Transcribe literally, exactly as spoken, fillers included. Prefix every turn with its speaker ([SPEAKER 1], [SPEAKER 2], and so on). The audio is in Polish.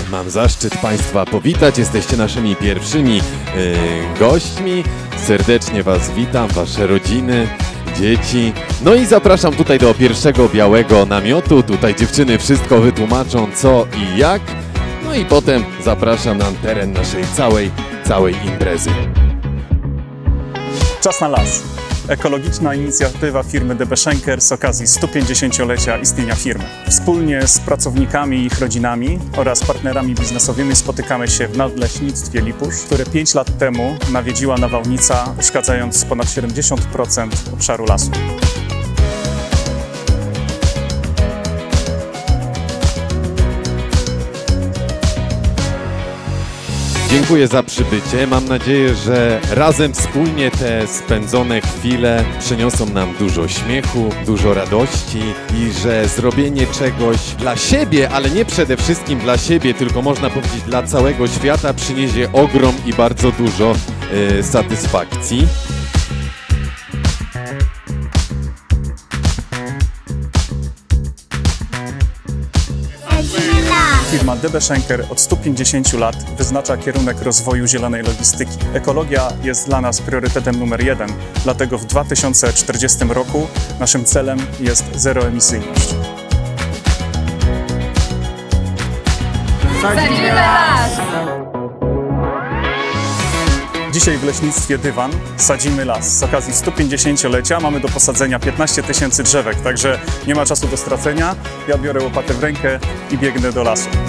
[SPEAKER 1] mam zaszczyt Państwa powitać. Jesteście naszymi pierwszymi yy, gośćmi. Serdecznie Was witam, Wasze rodziny, dzieci. No i zapraszam tutaj do pierwszego białego namiotu. Tutaj dziewczyny wszystko wytłumaczą, co i jak. No i potem zapraszam na teren naszej całej, całej imprezy.
[SPEAKER 2] Czas na las. Ekologiczna inicjatywa firmy D B Schenker z okazji stu pięćdziesięciolecia istnienia firmy. Wspólnie z pracownikami i ich rodzinami oraz partnerami biznesowymi spotykamy się w Nadleśnictwie Lipusz, które pięć lat temu nawiedziła nawałnica, uszkadzając ponad siedemdziesiąt procent obszaru lasu.
[SPEAKER 1] Dziękuję za przybycie. Mam nadzieję, że razem wspólnie te spędzone chwile przyniosą nam dużo śmiechu, dużo radości i że zrobienie czegoś dla siebie, ale nie przede wszystkim dla siebie, tylko można powiedzieć dla całego świata, przyniesie ogrom i bardzo dużo yy, satysfakcji.
[SPEAKER 2] Firma D B Schenker od stu pięćdziesięciu lat wyznacza kierunek rozwoju zielonej logistyki. Ekologia jest dla nas priorytetem numer jeden, dlatego w dwa tysiące czterdziestym roku naszym celem jest zeroemisyjność.
[SPEAKER 3] Sadzimy las!
[SPEAKER 2] Dzisiaj w Leśnictwie Dywan sadzimy las. Z okazji stu pięćdziesięciolecia mamy do posadzenia piętnaście tysięcy drzewek, także nie ma czasu do stracenia. Ja biorę łopatę w rękę i biegnę do lasu.